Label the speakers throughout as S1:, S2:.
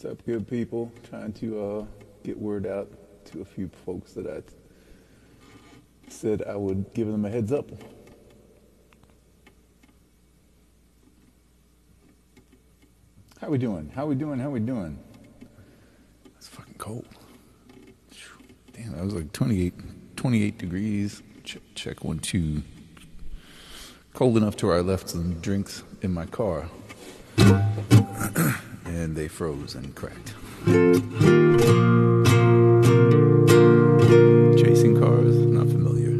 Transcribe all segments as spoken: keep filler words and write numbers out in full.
S1: What's up, good people? Trying to uh, get word out to a few folks that I said I would give them a heads up. How we doing? How we doing? How we doing? It's fucking cold. Damn, that was like twenty-eight, twenty-eight degrees. Check, check one, two. Cold enough to where I left some drinks in my car. And they froze and cracked. Chasing cars, not familiar.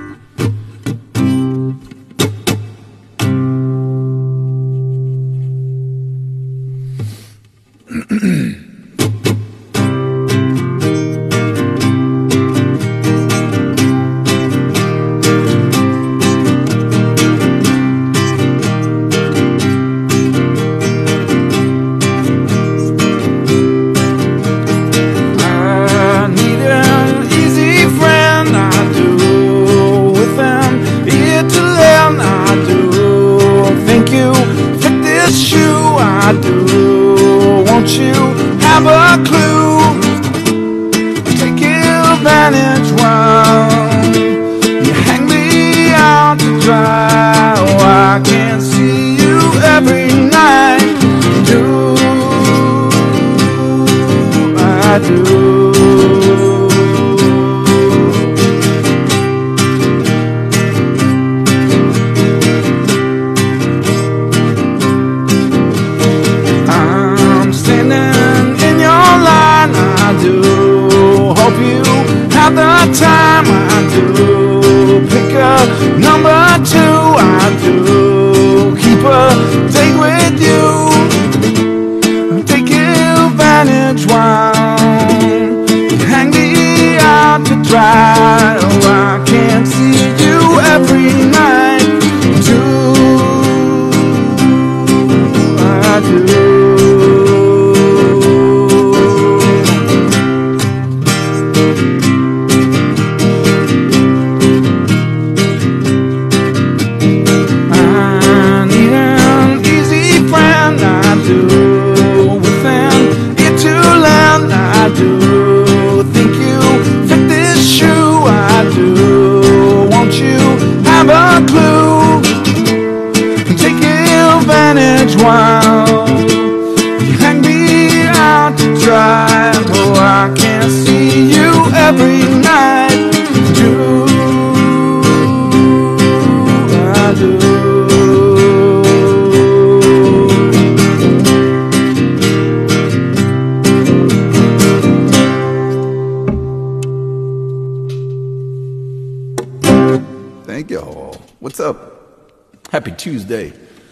S1: Happy Tuesday.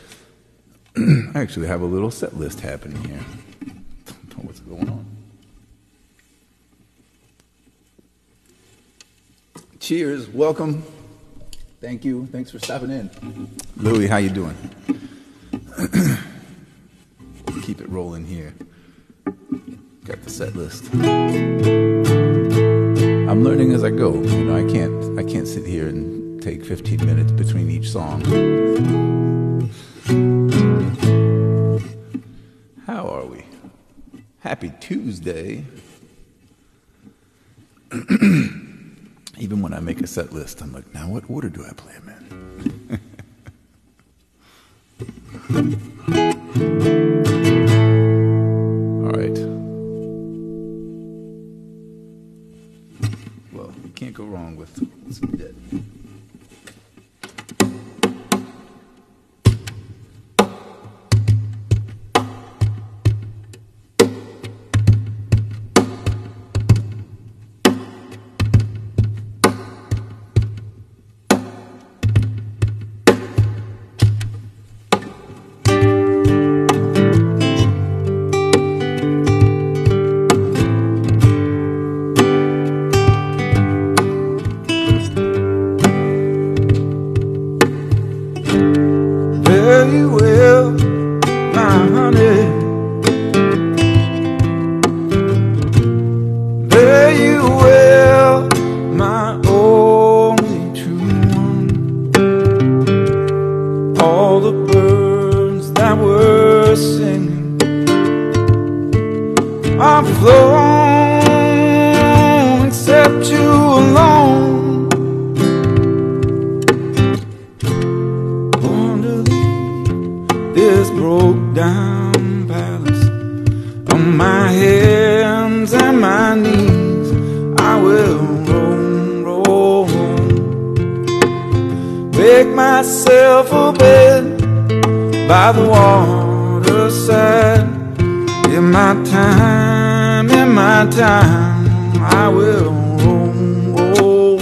S1: I actually have a little set list happening here. Don't know what's going on. Cheers, welcome. Thank you. Thanks for stopping in. Louie, how you doing? Keep it rolling here. Got the set list. I'm learning as I go. You know, I can't I can't sit here and take fifteen minutes between each song. How are we? Happy Tuesday. Even when I make a set list, I'm like, now what order do I play them in? All right. Well, you can't go wrong with some Dead.
S2: make myself a bed by the waterside. In my time, in my time, I will roam.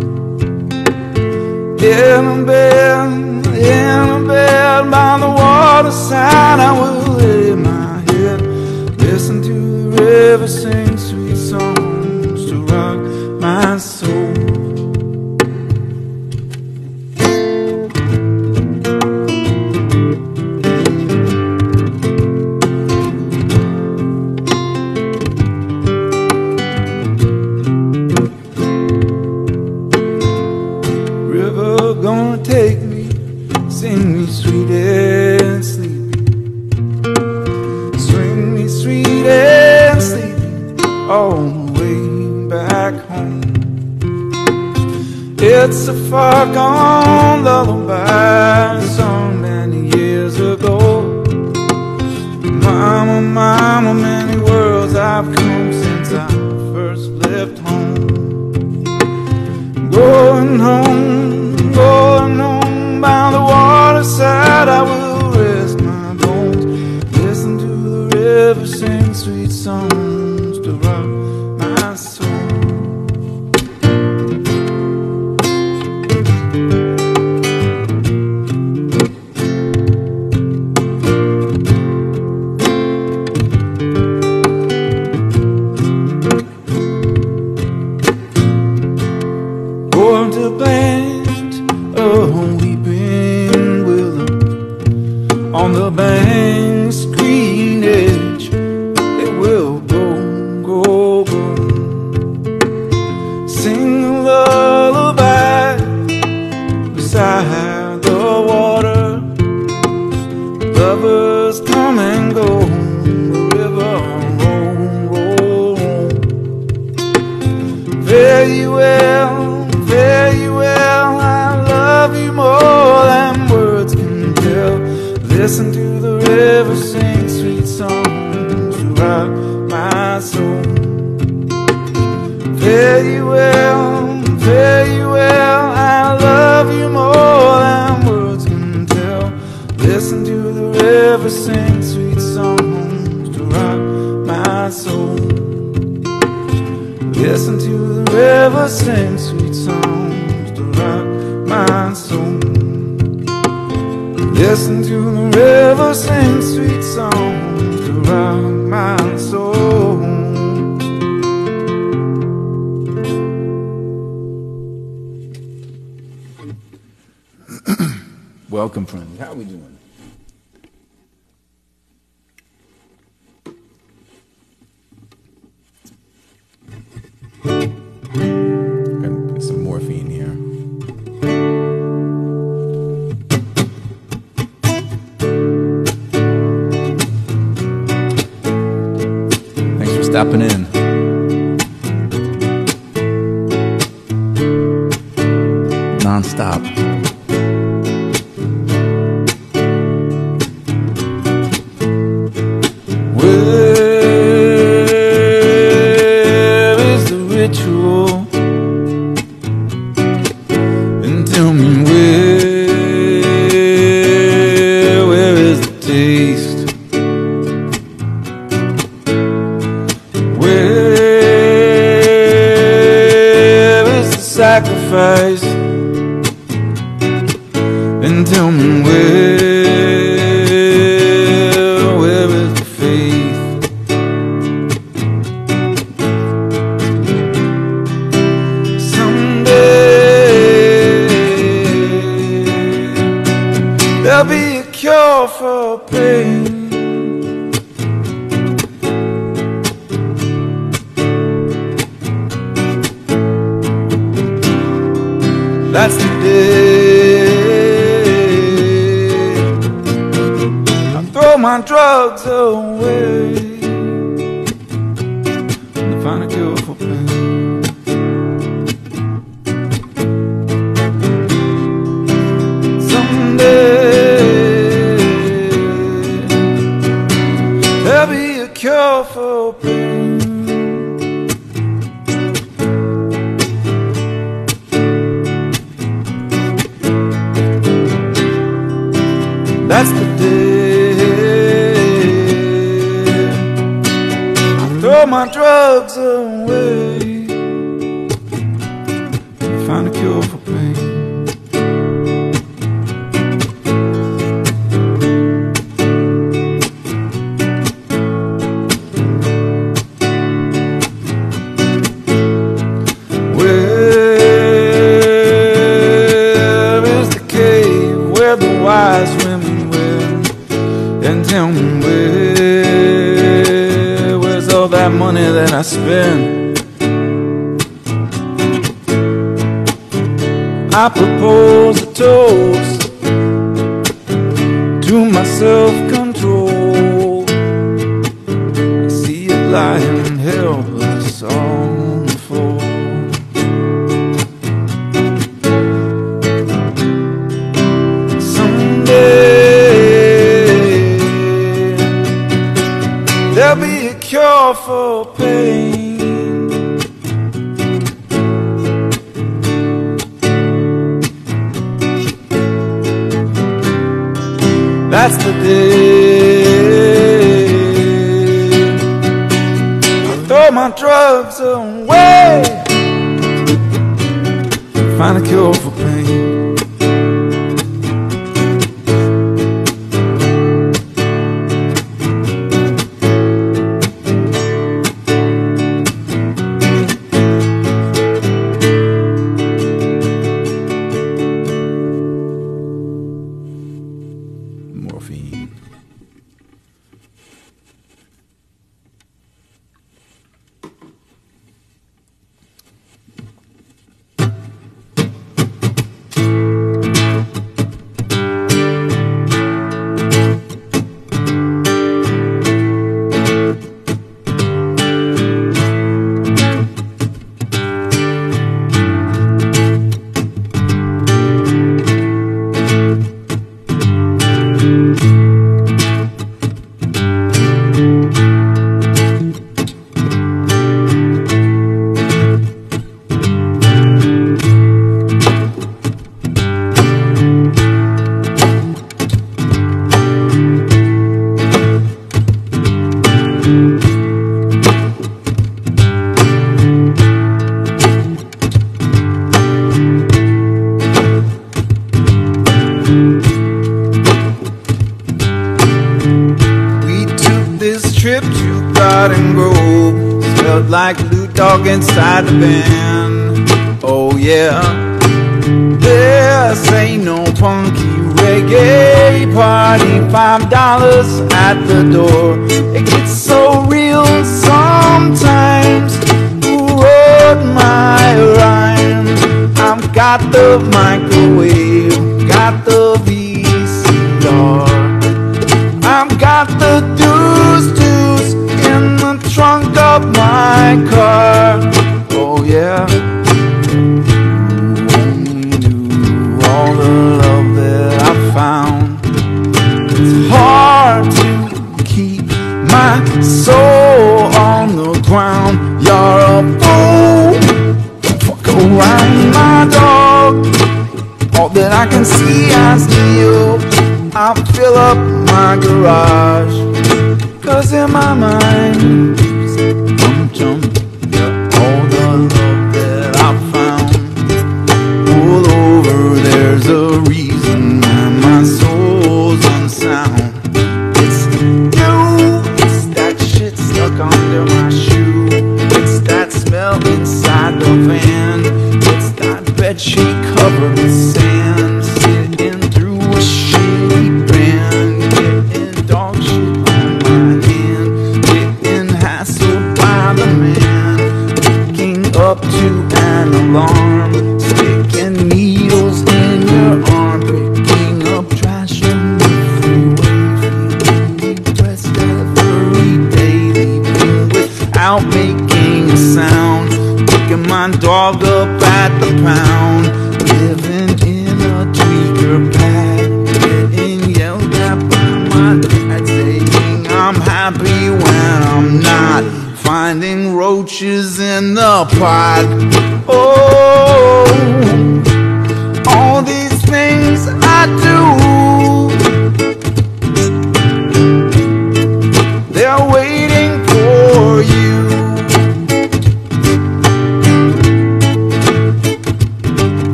S2: In a bed, in a bed by the waterside, I will lay my head, listen to the river sing sweet songs to rock my soul. Gonna take me, sing me sweet and sleepy, swing me sweet and sleepy, all the way back home. It's a far gone lullaby sung many years ago. Mama, mama, many worlds I've come since I first left home. Going home, going home by the waterside, I will rest my bones, listen to the river sing sweet songs to rock my soul. Going to plant a weeping willow on the bank's green edge. It will go, go, go, sing a lullaby beside the water. Lovers come and go, the river roll, roll. Fare you well, fare you well, I love you more than words can tell. Listen to the river sing sweet songs to rock my soul. Fare you well, fare you well, I love you more than words can tell. Listen to the river sing sweet songs to rock my soul. Listen to the river sing sweet songs to rock my soul. Listen to the river sing sweet songs to rock my soul.
S1: Welcome, friends. How are we doing? Gotta put some morphine here. Thanks for stopping in. Non-stop.
S2: Where is the ritual? And tell me where, where is the taste? Where is the sacrifice? And tell me where, where is the faith? There'll be a cure for pain. That's the day I throw my drugs away and find a cure for pain. There'll be a cure for pain. That's the day I throw my drugs away, find a cure for pain. Wise women will, and tell me where, where's all that money that I spend? I propose a toast to my self-control. I see it lying helpless on the floor. There'll be a cure for pain. That's the day I throw my drugs away, find a cure for pain.
S1: Morphine.
S2: Trip to Garden Grove, smelled like Lou Dog inside the band. Oh yeah, this ain't no funky reggae party. Five dollars at the door. It gets so real sometimes. Who wrote my rhyme? I've got the microwave, got the V C R, I've got the deuce deuce in the trunk of my car. Oh yeah, you only knew all the love that I found. It's hard to keep my soul on the ground. You're a fool, don't fuck around my dog. All that I can see I steal. I'll fill up my garage, 'cause in my mind, jump, jump, yeah, all the love that I found. Pull over, there's a reason why my soul's unsound. It's you, it's that shit stuck under my shoe. It's that smell inside the van. It's that bedsheet covered with sand. Sitting through a shitty brand, getting dog shit on my hand, getting hassled by the man, waking up to an alarm, sticking needles in your arm, picking up trash in the freeway, feeling depressed every day, leaving without making a sound, picking my dog up at the pound, living in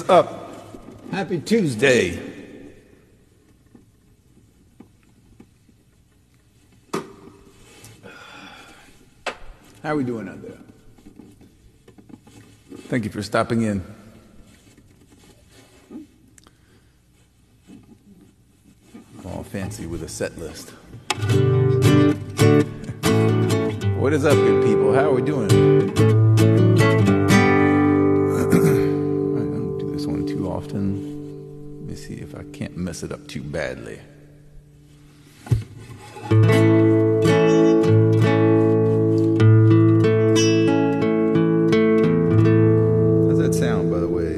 S1: up? Happy Tuesday. How are we doing out there? Thank you for stopping in. All fancy with a set list. What is up, good people? How are we doing? I don't do this one too often. Let me see if I can't mess it up too badly. How's that sound, by the way?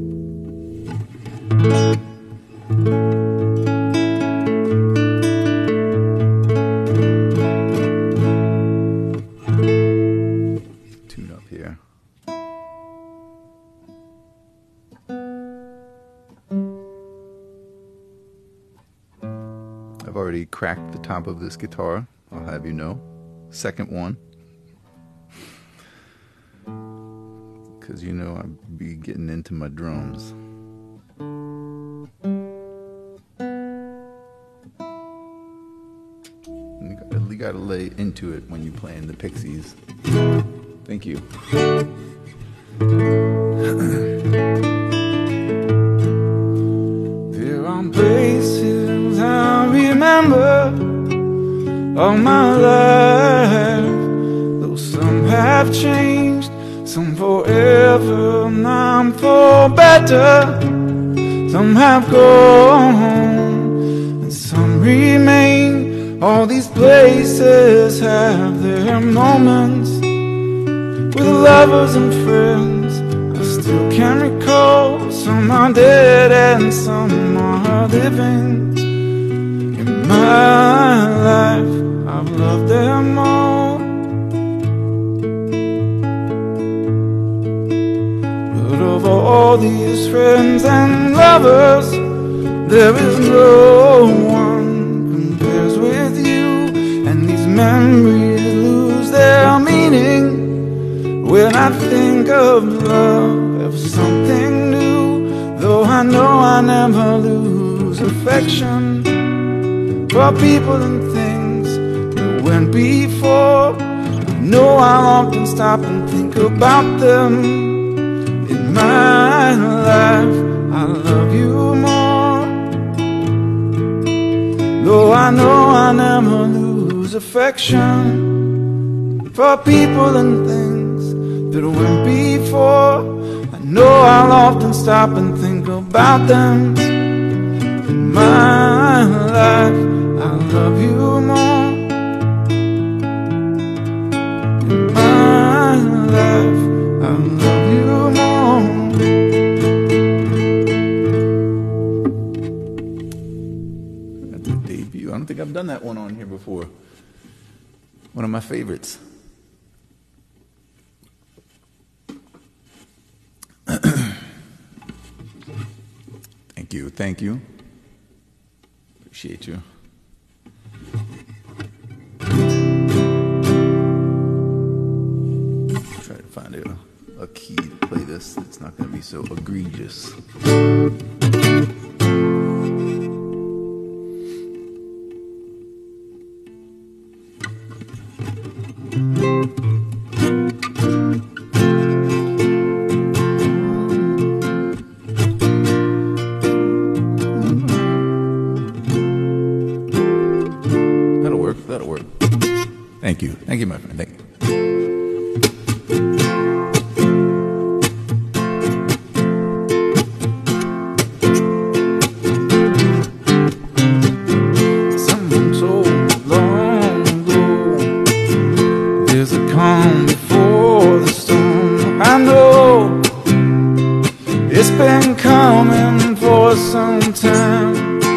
S1: Tune up here. I've already cracked the top of this guitar, I'll have you know. Second one. Because you know I'd be getting into my drums. You gotta, you gotta lay into it when you're playing the Pixies. Thank you.
S2: There are places I remember all my life, though some have changed, some forever, none for better. Some have gone, and some remain. All these places have their moments with lovers and friends. I still can recall. Some are dead and some are living. In my life, I've loved them all. But of all these friends and lovers, there is no one compares with you. And these memories lose their meaning when I think of love, of something new. Though I know I never lose affection for people and things that went before. I know I'll often stop and think about them. In my life, I love you more. Though I know I never lose affection for people and things that went before. I know I'll often stop and think about them. In my life, I love you more. In my life, I love you more.
S1: That's a debut. I don't think I've done that one on here before. One of my favorites. Thank you, thank you. Appreciate you. Try to find a, a key to play this that's not going to be so egregious. Thank you. Thank you, my friend. Thank you.
S2: Someone told long ago, there's a calm before the storm. I know it's been coming for some time.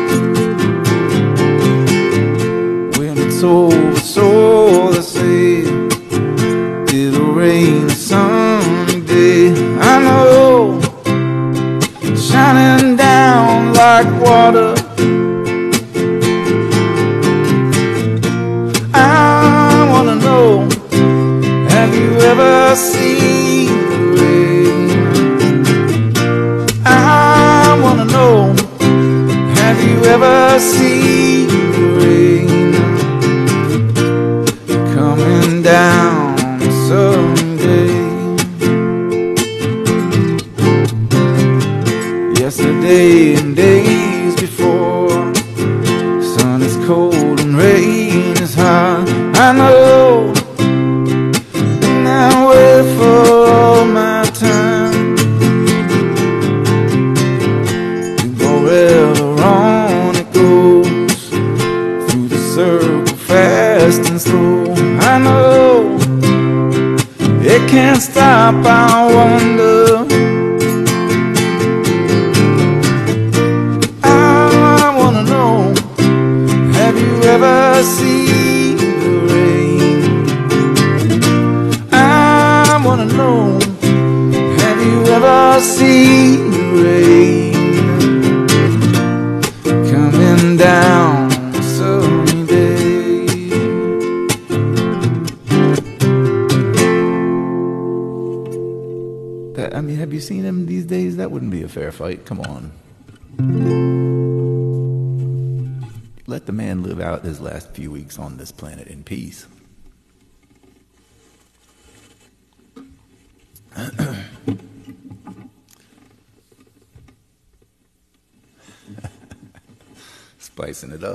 S2: When it's over, so they say it'll rain a sunny day. I know, shining down like water. I wanna know, have you ever seen the rain? I ever see the rain coming down someday? Yesterday and days before, sun is cold and rain is hot. I know, and I wait for all my time to go wherever on it goes, through the circle fast and slow. I know it can't stop, I wonder. Ever see the rain? I wanna know, have you ever seen the rain coming down sunny day? That, I mean, have you seen him these days? That wouldn't be a fair fight. Come on. Let the man live out his last few weeks on this planet in peace. Spicing it up.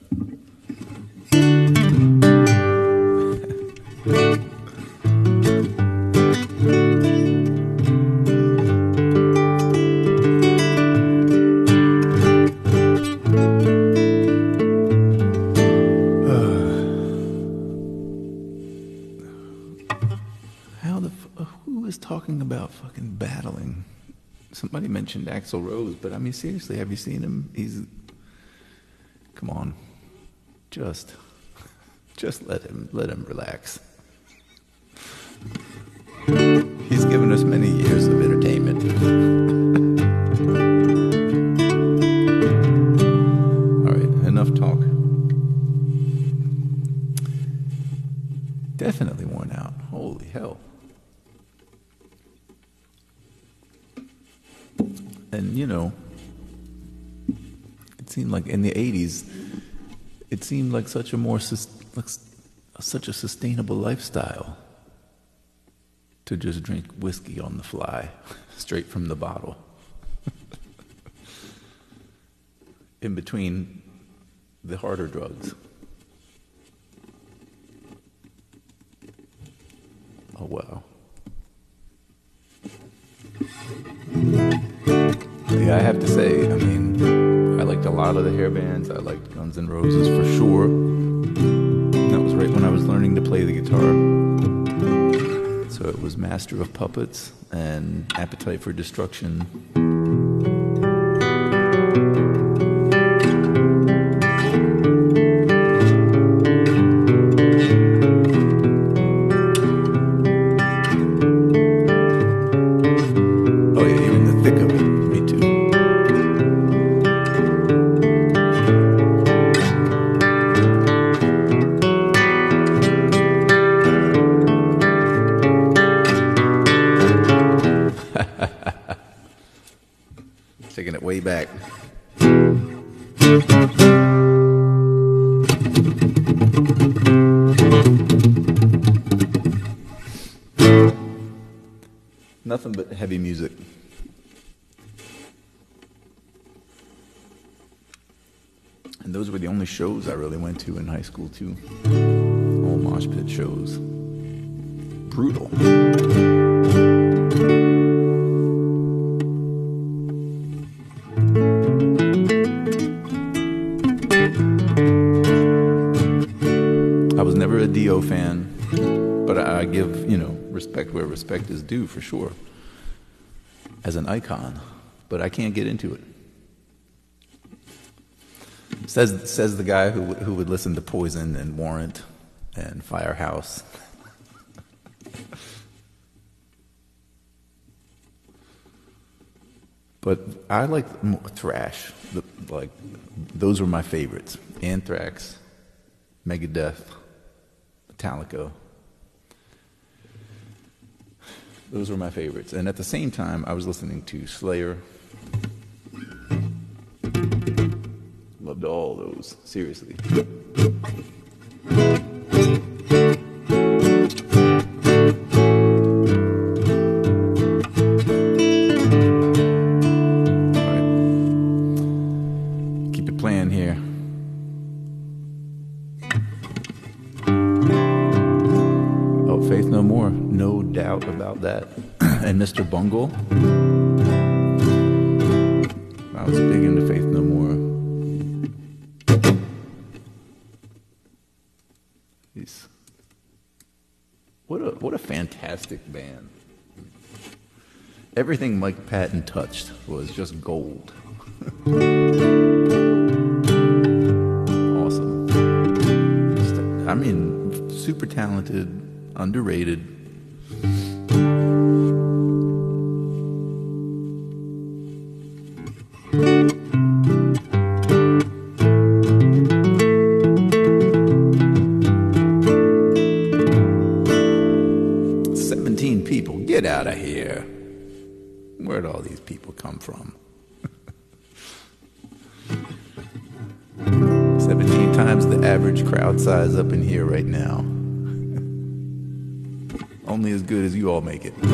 S2: Talking about fucking battling. Somebody mentioned Axl Rose, but I mean, seriously, have you seen him? He's, come on, just, just let him, let him relax. He's given us many years of entertainment. All right, enough talk. Definitely worn out. Holy hell. And, you know, it seemed like in the eighties, it seemed like such a more, like such a sustainable lifestyle to just drink whiskey on the fly, straight from the bottle. In between the harder drugs. Oh, wow. Yeah, I have to say, I mean, I liked a lot of the hair bands. I liked Guns N' Roses for sure. That was right when I was learning to play the guitar. So it was Master of Puppets and Appetite for Destruction. Taking it way back. Nothing but heavy music. And those were the only shows I really went to in high school, too. All mosh pit shows. Brutal. I was never a Dio fan, but I give, you know, respect where respect is due, for sure, as an icon, but I can't get into it. Says says the guy who who would listen to Poison and Warrant and Firehouse. But I like thrash. The, like those were my favorites: Anthrax, Megadeth, Metallica. Those were my favorites. And at the same time, I was listening to Slayer,
S1: Loved all those, seriously. Here. Oh, Faith No More, no doubt about that. And Mister Bungle. I was big into Faith No More. Jeez. What a what a fantastic band. Everything Mike Patton touched was just gold. I mean, super talented, underrated. Seventeen people, get out of here. Where'd all these people come from? seventeen times the average crowd size up in here right now. Only as good as you all make it.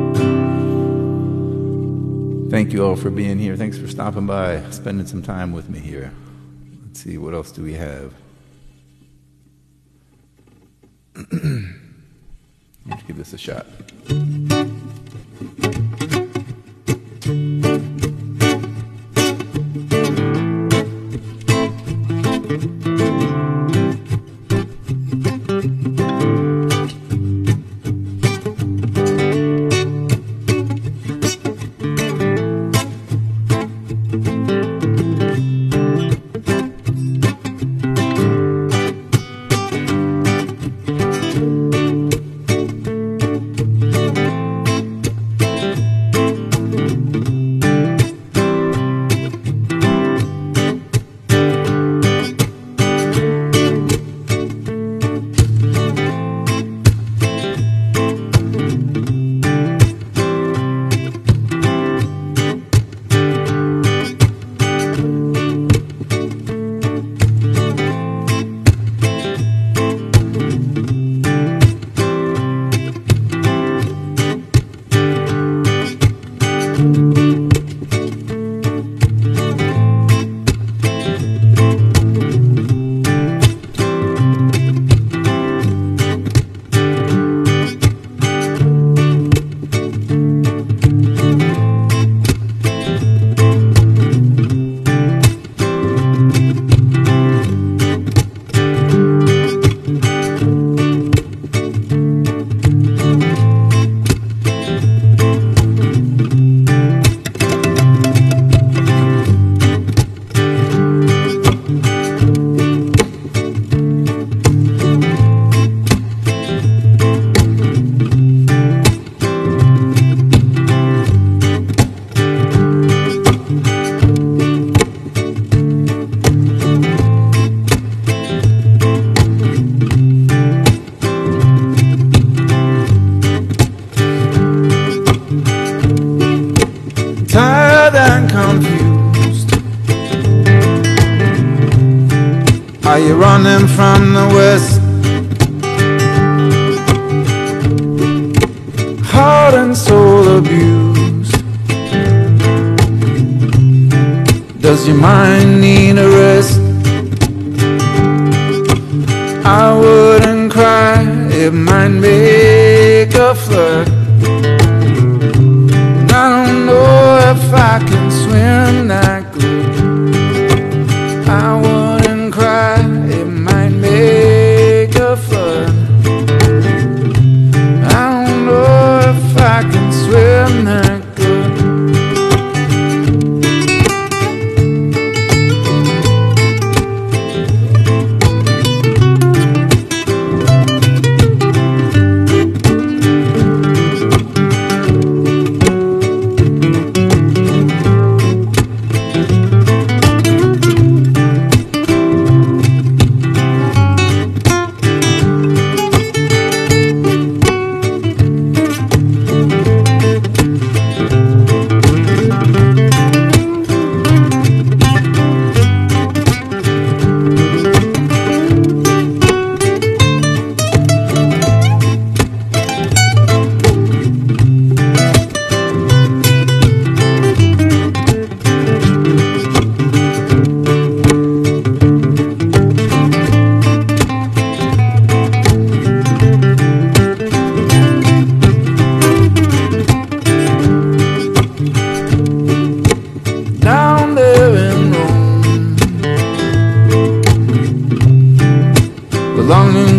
S1: Thank you all for being here. Thanks for stopping by, spending some time with me here. Let's see, what else do we have? Let's give this a shot.
S2: Are you running from the west? Heart and soul abused. Does your mind need a rest? I wouldn't cry, it might make a flood. And I don't know if I can swim that good. I wouldn't cry, it might make a flood. I don't know if I can swim that good.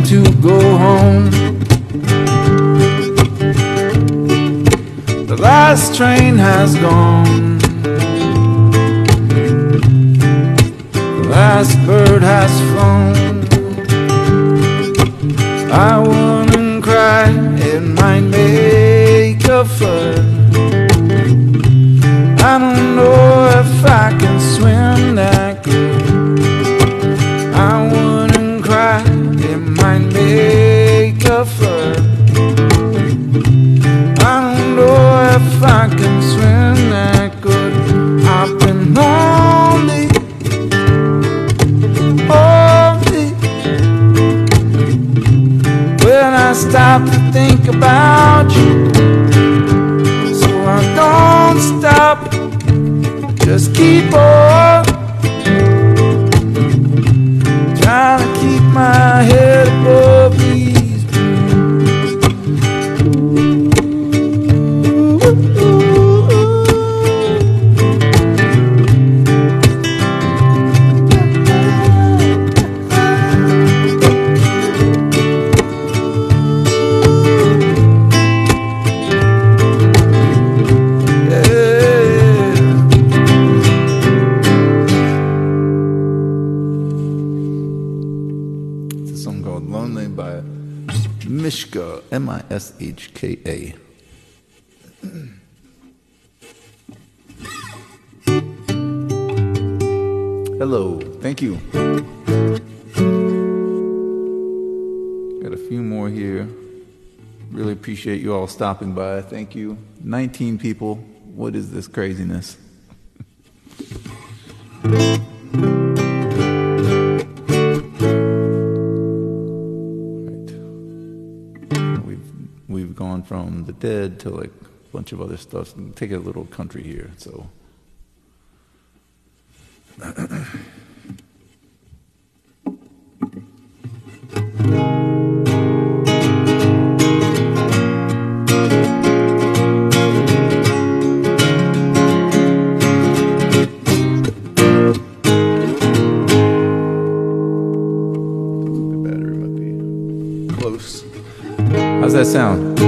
S2: to go home. The last train has gone, the last bird has flown. I wouldn't cry, it might make a flood. I don't know if I can swim that good. I wouldn't cry, it might make a flood. I don't know if I can swim that good. I've been lonely, lonely. When I stop to think about you, so I don't stop, just keep on trying to keep my head above these blues.
S1: Mishka, M I S H K A. Hello, thank you. Got a few more here. Really appreciate you all stopping by. Thank you. nineteen people. What is this craziness? We've gone from the Dead to like a bunch of other stuff. Take a little country here, so. The battery might be close. How's that sound?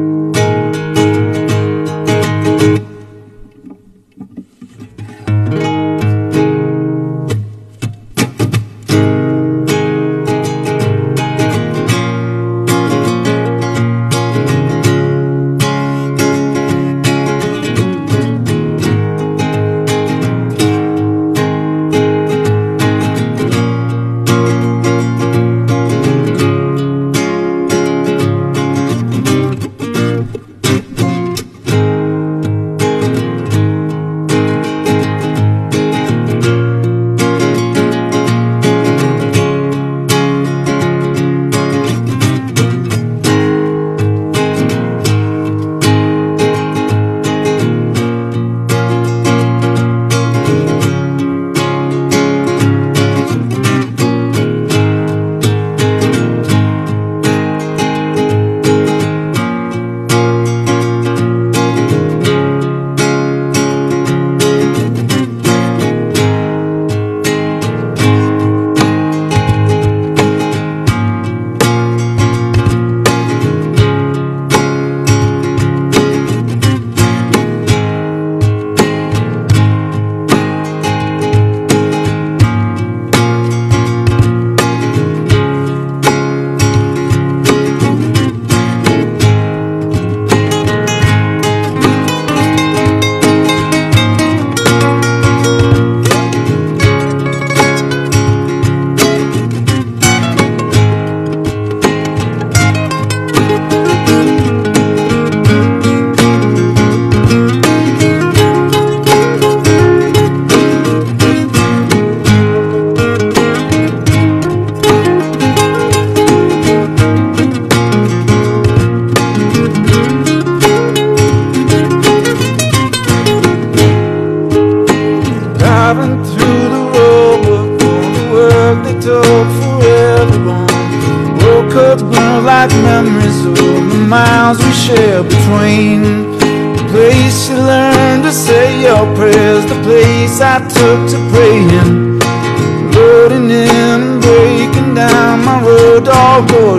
S2: like memories of the miles we share between the place you learned to say your prayers, the place I took to praying, loading in and breaking down my road dog door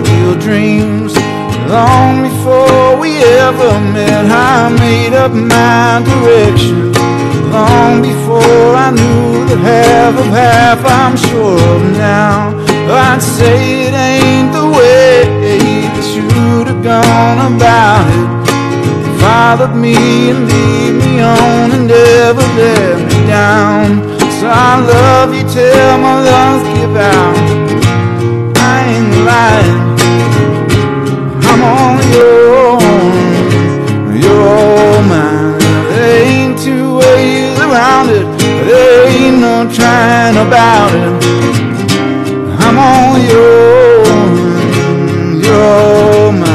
S2: ever met. I made up my direction long before I knew the half of half I'm sure of now. I'd say it ain't the way that you'd have gone about it. Followed me and lead me on and never let me down. So I love you till my lungs give out. I ain't lying, I'm on your own, you're mine. There ain't two ways around it, there ain't no trying about it. I'm on your own, you're mine.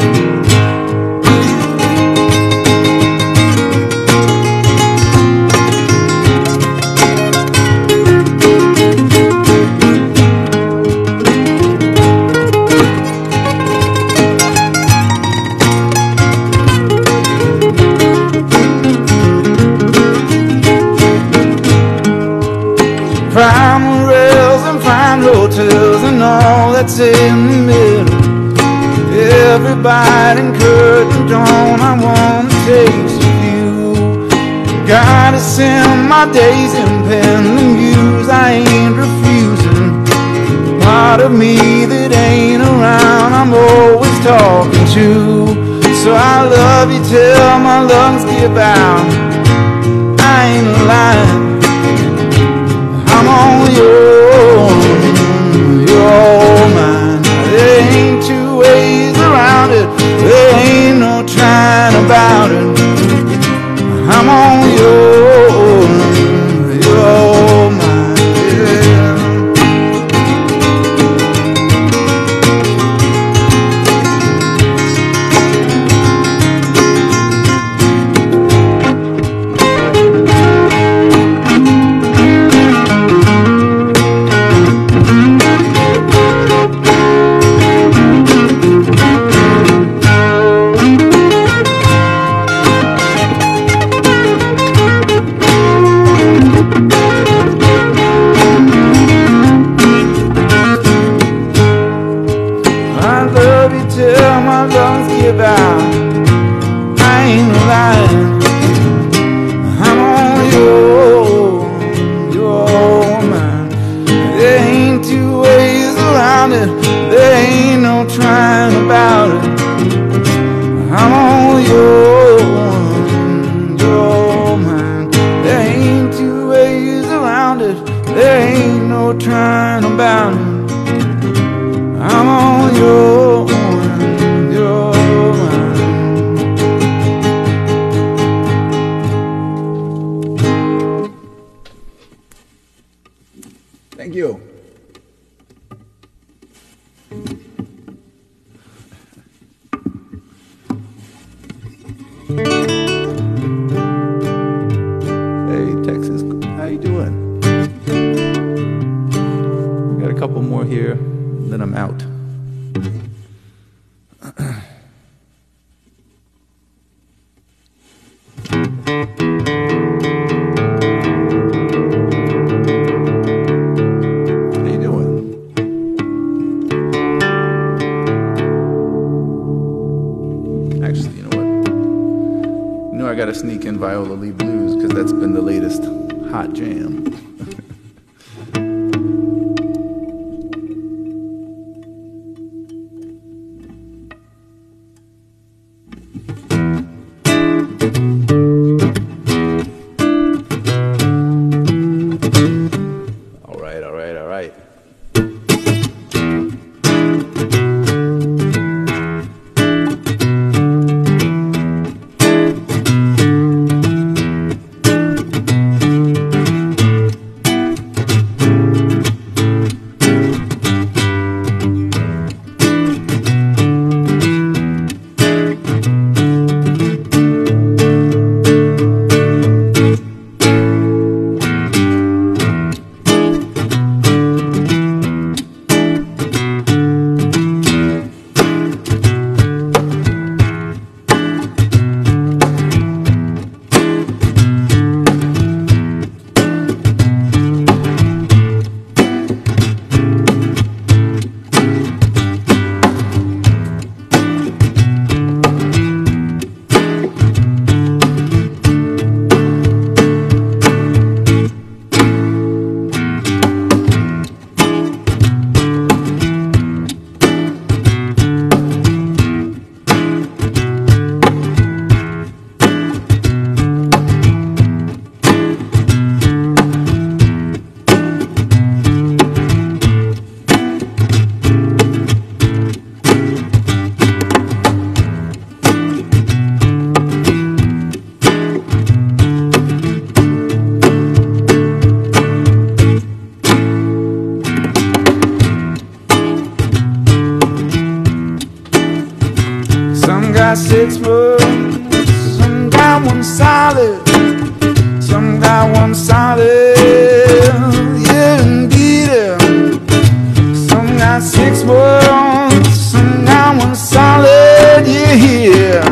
S2: Prime rails and fine hotels and all that's in the middle. Every bite and curtain drawn, I want to taste of you. Gotta send my days in pen and muse, I ain't refusing. Part of me that ain't around, I'm always talking to. So I love you till my lungs give out. I ain't lying, I'm on your own, you're mine. There ain't two ways around it, there ain't no trying about it. I'm on your own, you're mine, yeah. Till my lungs give out, I ain't lying, I'm on your own, you're mine. There ain't two ways around it, there ain't no trying about it. I'm on your own, you're mine. There ain't two ways around it, there ain't no trying about it. I'm on your own.
S1: Thank you. Hey, Texas, how you doing? Got a couple more here, then I'm out. I gotta sneak in Viola Lee Blues because that's been the latest hot jam. All right, all right, all right.
S2: some got six months, some got one solid, some got one solid, yeah indeed. Some got six months, some got one solid, yeah.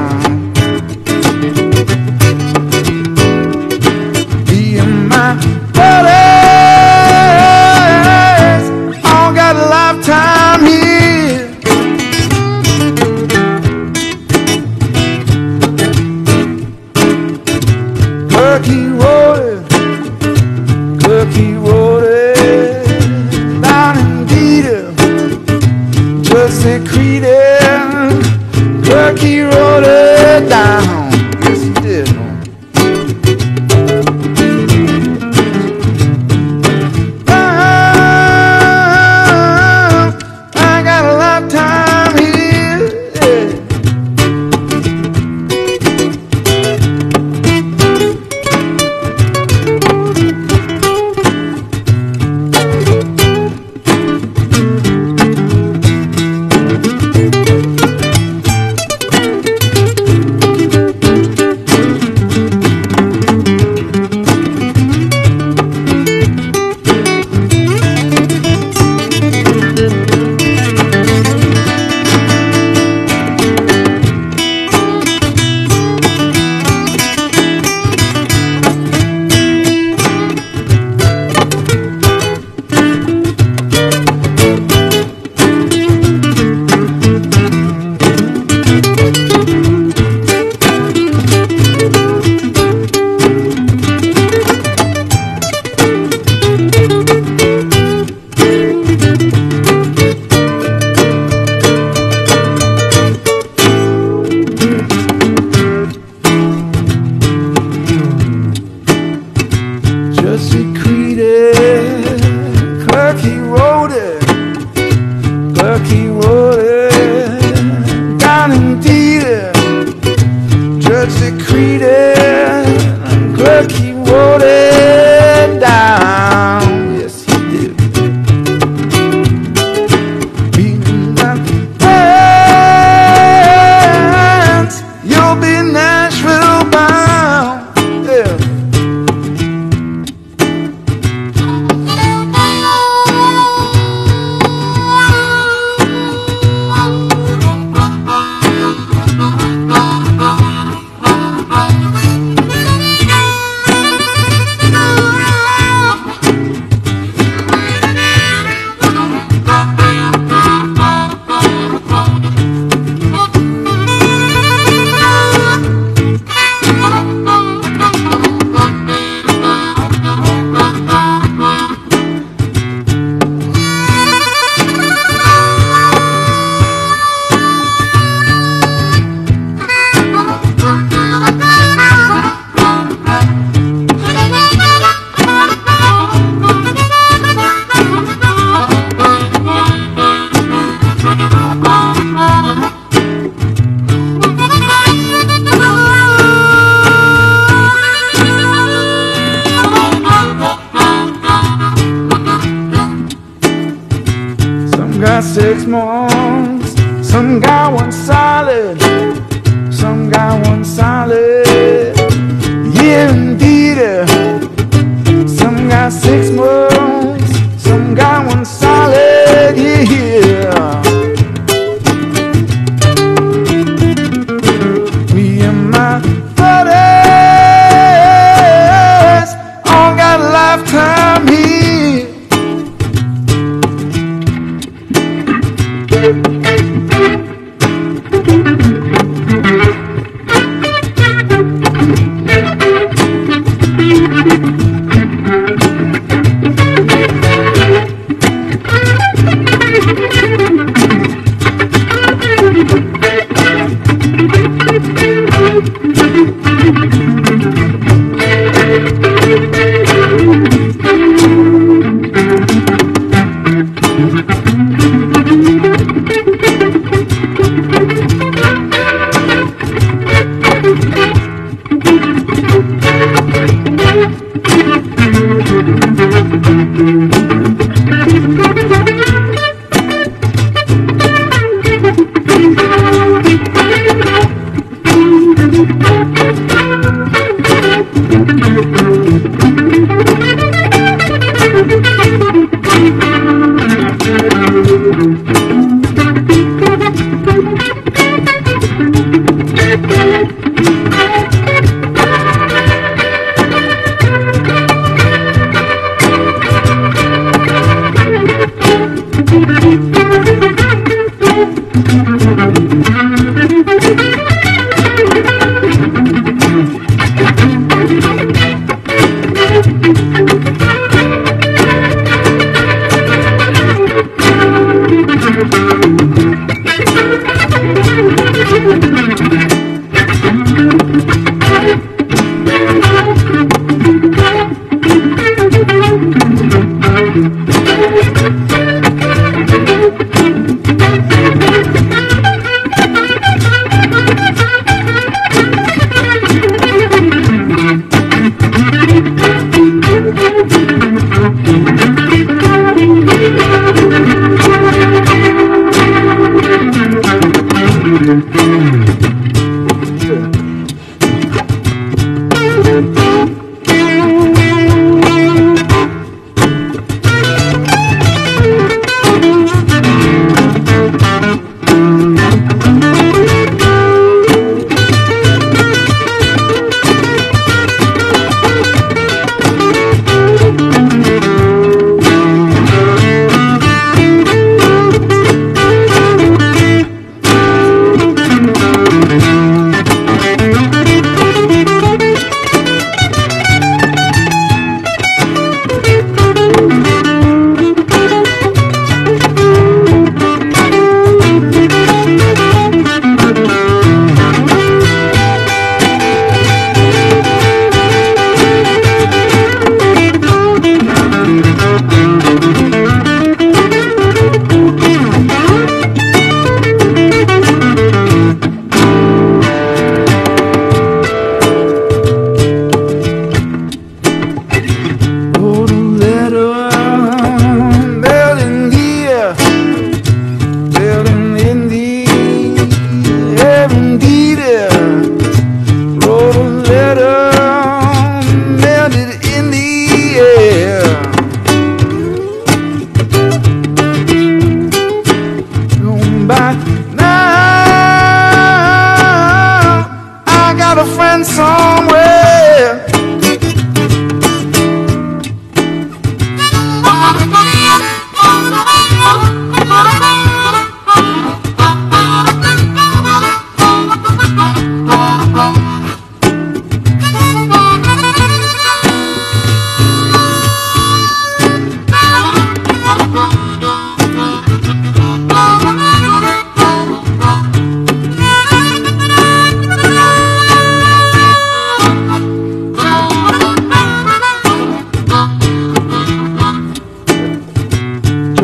S2: Me and my buddies all got a lifetime here. Cookie wrote it, Cookie wrote it down in Dieter, just secreted. Cookie wrote it down, yes he did. Six months, some got one solid, some got one solid, yeah indeed. Some got six months, some got one solid, yeah. Me and my buddies all got a lifetime here. Thank you.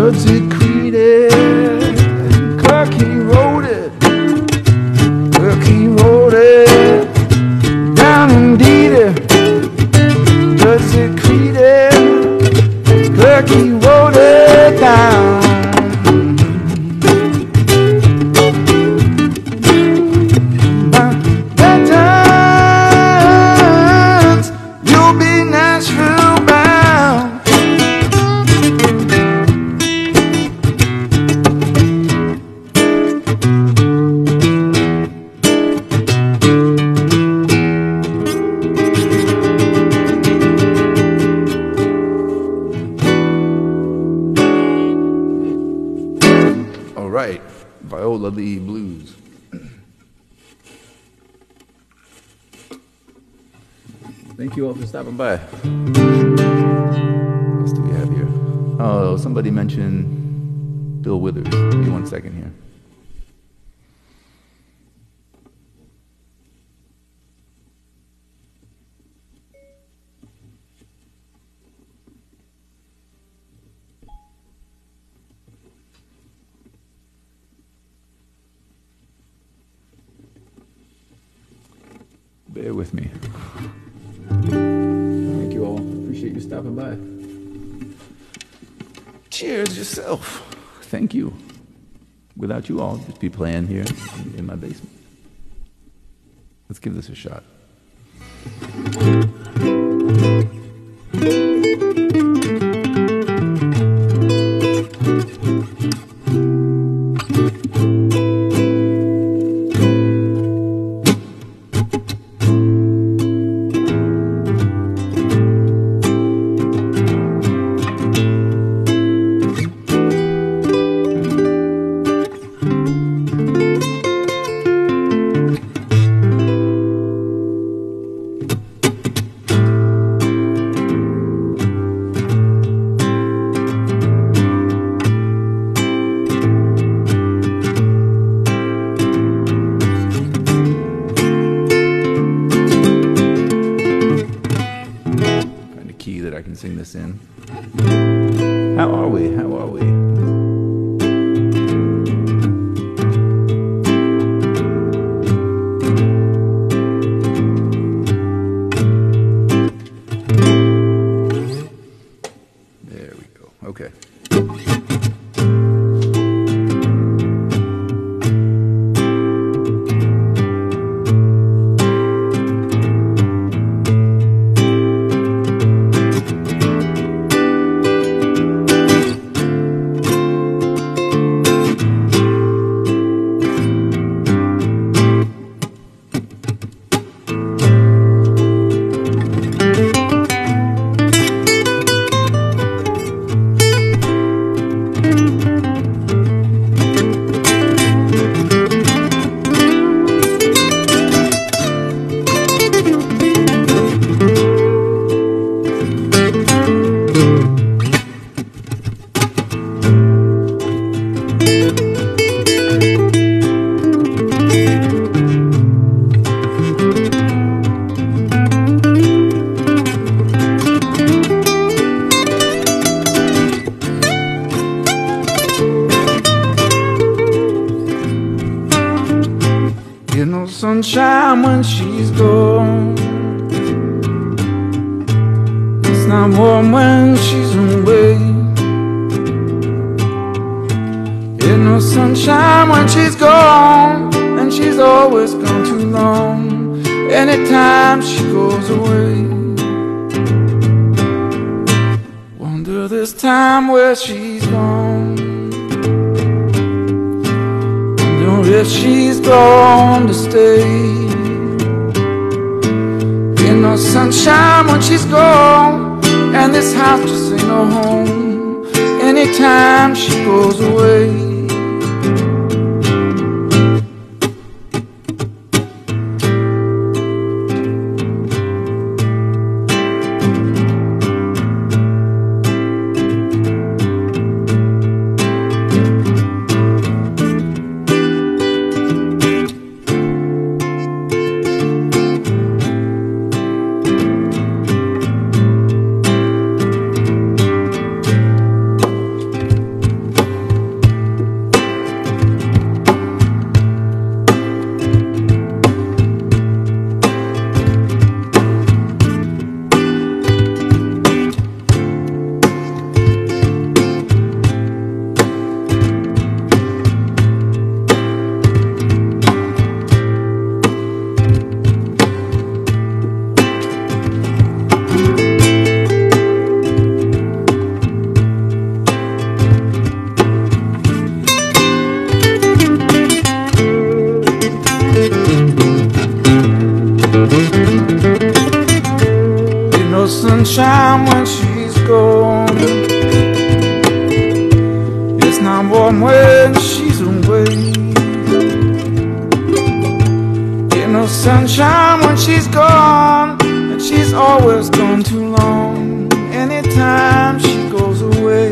S2: Does it create it? Clerk, he wrote it. Clerk, he wrote it. Down indeed it. Does it create it? Clerk, he wrote it down.
S1: Viola Lee Blues. Thank you all for stopping by. What else do we have here? Oh, somebody mentioned Bill Withers. Give me one second here. Bear with me. Thank you all. Appreciate you stopping by. Cheers yourself. Thank you. Without you all, I'd just be playing here in my basement. Let's give this a shot. Sing this in. How are we? How are we? There we go. Okay. Sunshine when she's gone. It's not warm when she's away. Ain't no sunshine when she's gone, and she's always gone too long. Anytime she goes away, wonder this time where she's gone. If she's gone to stay. Ain't no sunshine when she's gone, and this house just ain't no home anytime she goes away.
S2: sunshine when she's gone. It's not warm when she's away. Ain't no sunshine when she's gone, and she's always gone too long. Anytime she goes away.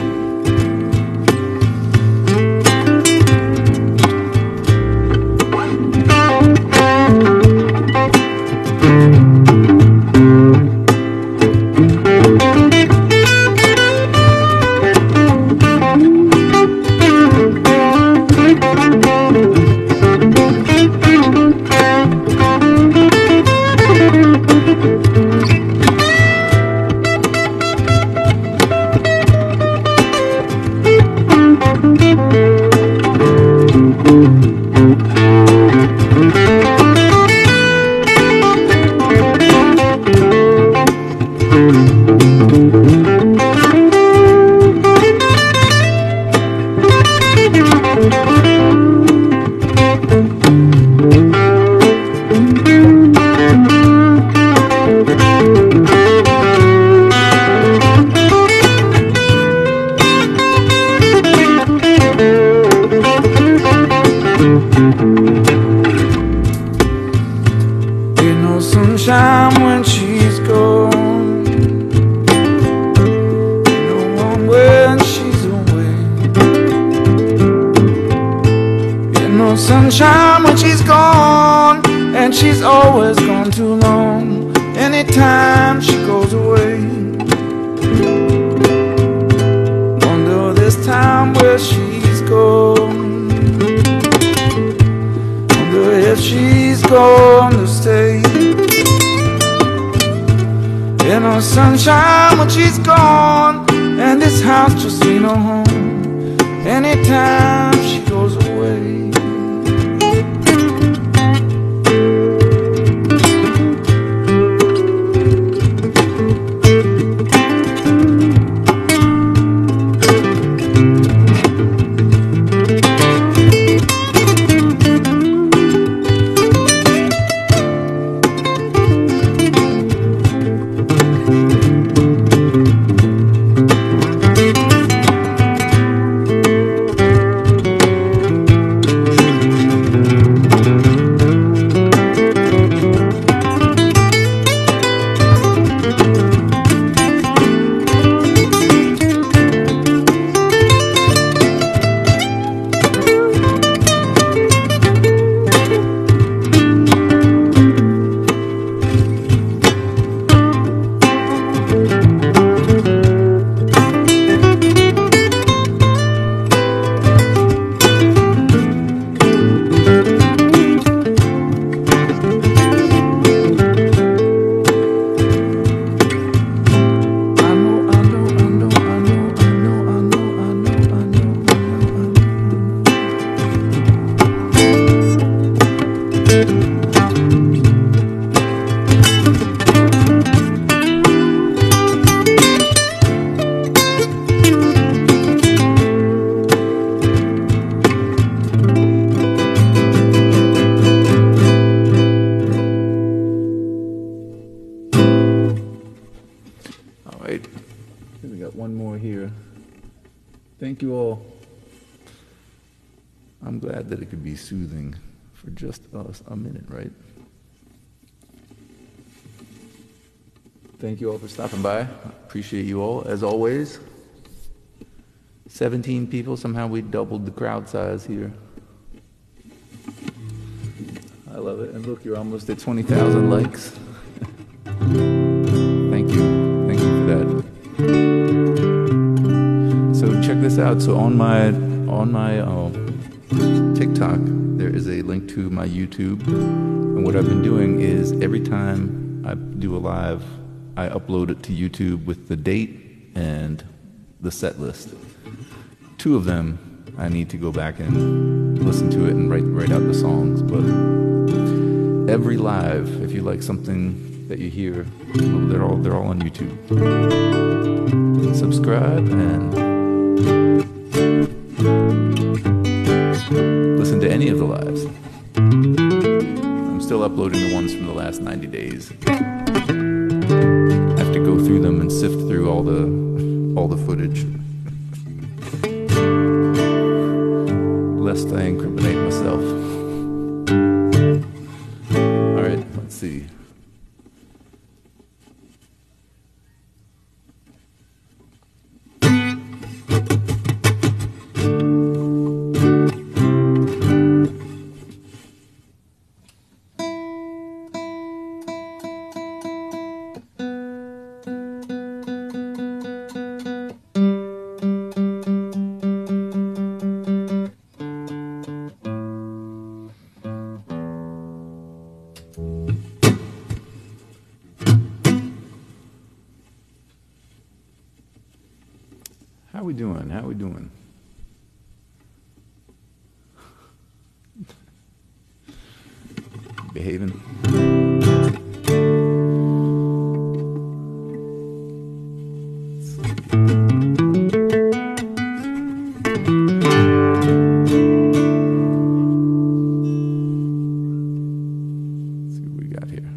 S2: Ain't no sunshine when she's gone. Ain't no one when she's away. Ain't no sunshine when she's gone, and she's always gone too long. Anytime she goes away. Wonder this time where she's gone. If she's gonna stay. Ain't no sunshine when she's gone, and this house just ain't no home. Anytime she goes away.
S1: We got one more here. Thank you all. I'm glad that it could be soothing for just us a minute, right? Thank you all for stopping by. Appreciate you all, as always. seventeen people, somehow we doubled the crowd size here. I love it. And look, you're almost at twenty thousand likes. Thank you. Thank you for that. So check this out. So on my on my uh, TikTok, there is a link to my YouTube. And what I've been doing is every time I do a live, I upload it to YouTube with the date and the set list. Two of them, I need to go back and listen to it and write write out the songs. But every live, if you like something that you hear, they're all they're all on YouTube. Subscribe and listen to any of the lives. I'm still uploading the ones from the last ninety days. I have to go through them and sift through all the all the footage, lest I incriminate myself. All right, let's see. How we doing? How we doing? Behaving? Let's see what we got here.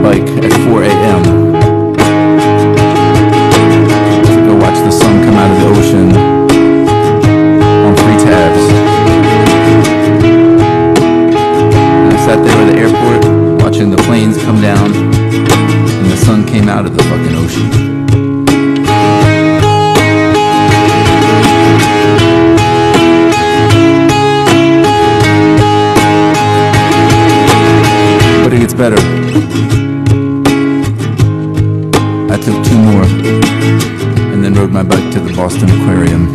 S1: bike at four a.m. to go watch the sun come out of the ocean on free tabs. And I sat there at the airport watching the planes come down and the sun came out of the fucking ocean. But it gets better. I took two more and then rode my bike to the Boston Aquarium.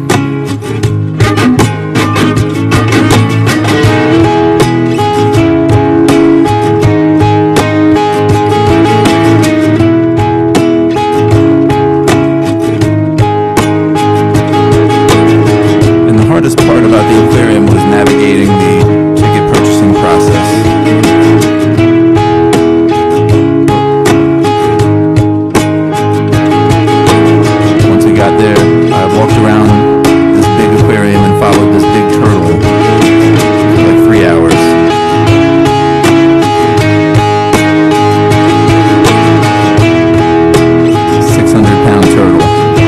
S1: And the hardest part about the aquarium was navigating the ticket purchasing process. Got there, I walked around this big aquarium and followed this big turtle for like three hours. six hundred pound turtle.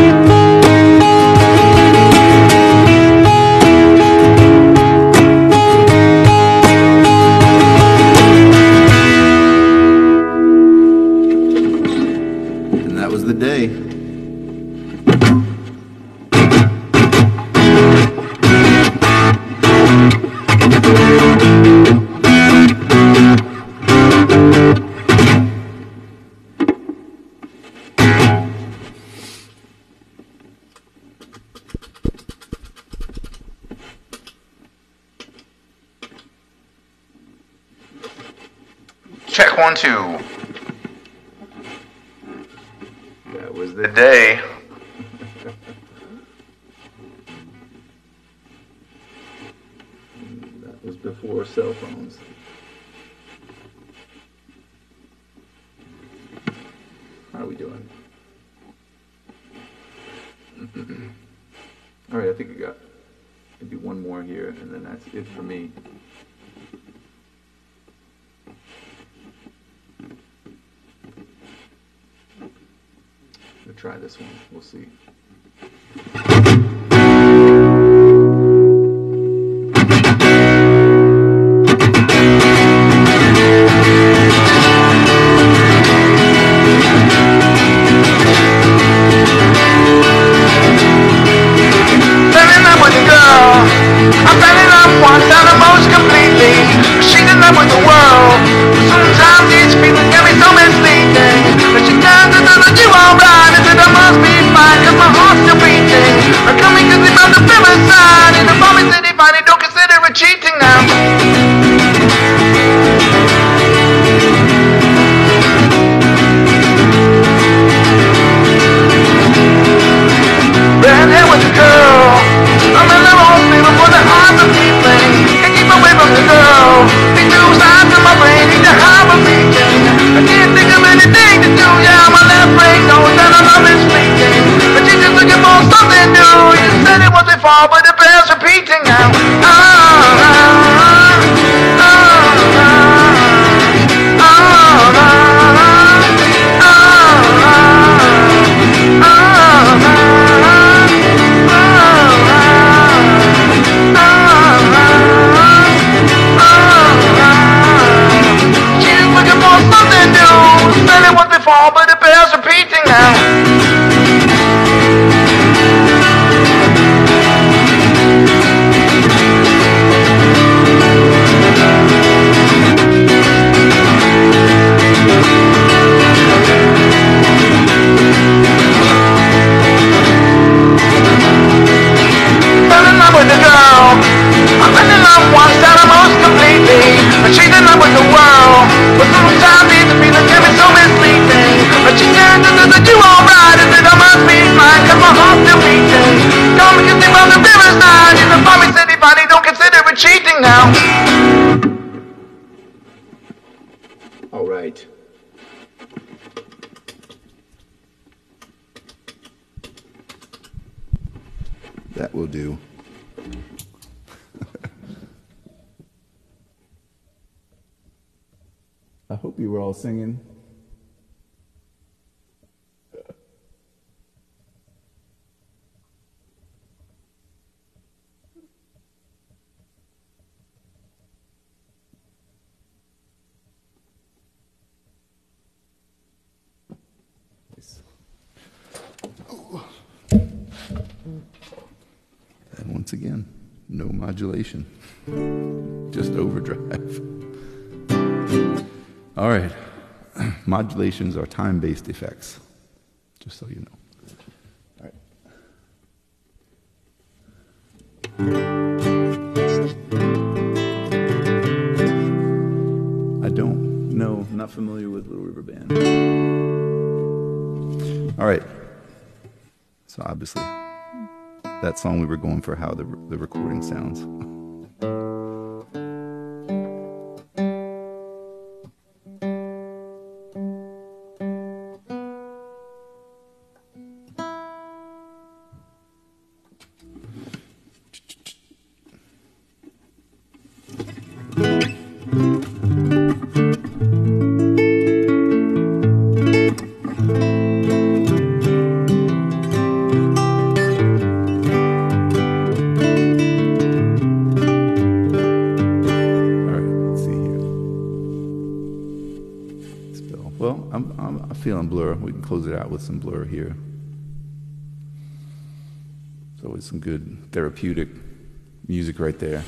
S1: And that was the day.
S3: Check one, two. That was the day. That was before cell phones. How are we doing? All right, I think we got maybe one more here, and then that's it for me. We'll try this one. We'll see. Cheating now. Ran here with the girl. I'm in the wrong people for the heart of feeling. Can't keep away from the girl. These two sides of my brain need to have a meeting. I can't think of anything to do. Yeah, my left brain knows that I love is fleeting. But she's just looking for something new. You said it wasn't far, but the bears repeating now. Ah. But the bears repeating now. Fell in love with the girl. I fell in love once and almost completely. But she's in love with the world. But sometimes these feelings can be so misleading. But she said that you alright. I said I must be fine, cause my heart's still beating. Come and kiss me from the riverside. In the Palmy City body, don't consider it cheating now. Alright.
S1: That will do. I hope you were all singing. And once again, no modulation, just overdrive. All right, modulations are time-based effects, just so you know. All right. I don't know, not familiar with Little River Band. All right, so obviously that song we were going for how the, the recording sounds. Close it out with some Blur here. It's always some good therapeutic music right there.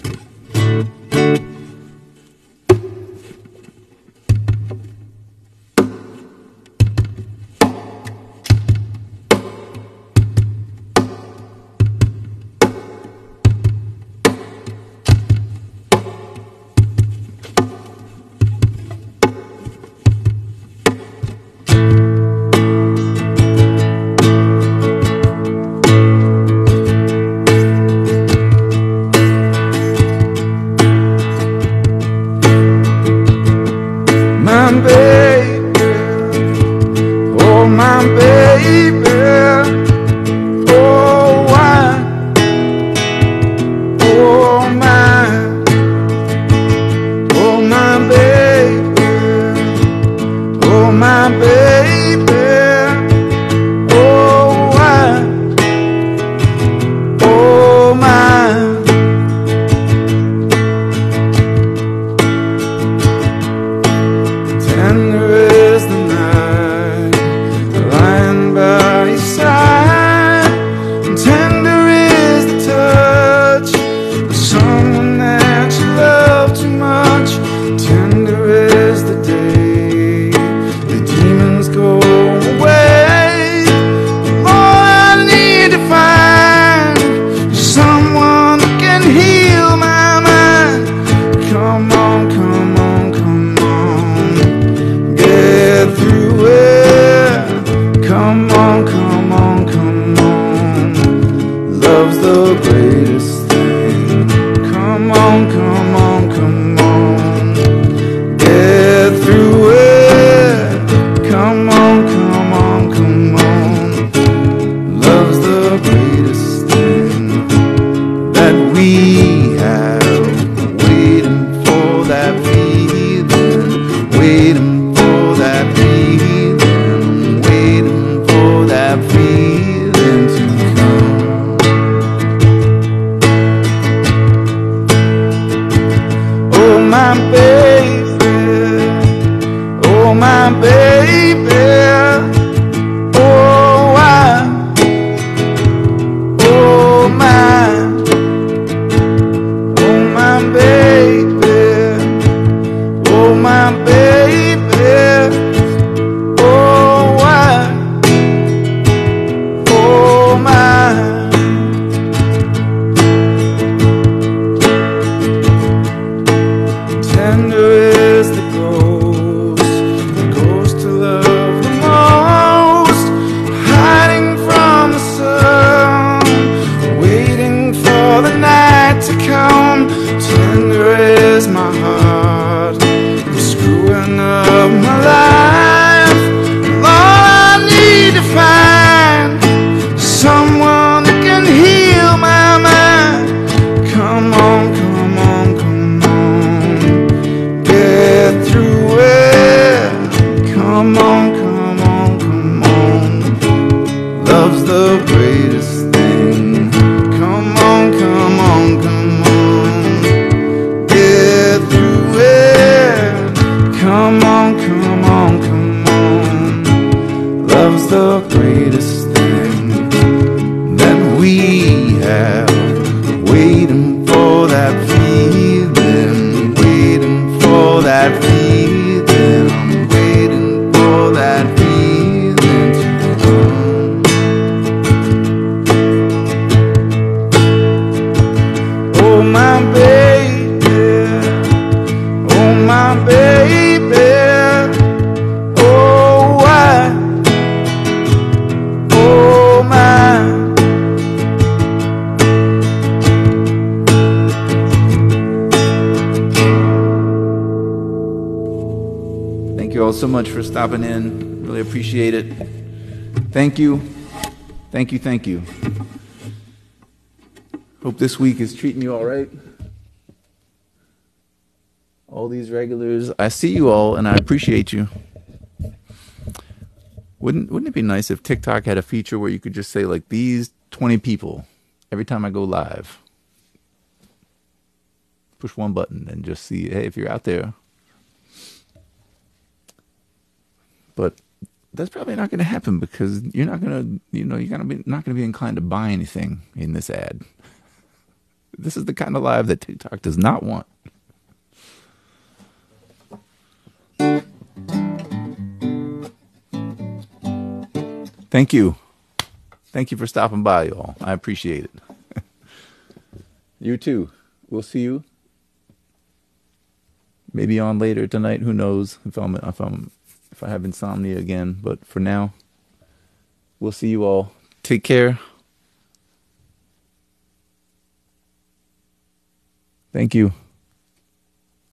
S2: the greatest thing that we
S1: much for stopping in. Really appreciate it. Thank you. Thank you, thank you. Hope this week is treating you all right. All these regulars, I see you all and I appreciate you. Wouldn't wouldn't it be nice if TikTok had a feature where you could just say like these twenty people every time I go live? Push one button and just see, hey, if you're out there. But that's probably not going to happen because you're not going to, you know, you're gonna be not going to be inclined to buy anything in this ad. This is the kind of live that TikTok does not want. Thank you. Thank you for stopping by, y'all. I appreciate it. You too. We'll see you. Maybe on later tonight. Who knows if I'm if I'm if I have insomnia again. But for now, we'll see you all. Take care. Thank you.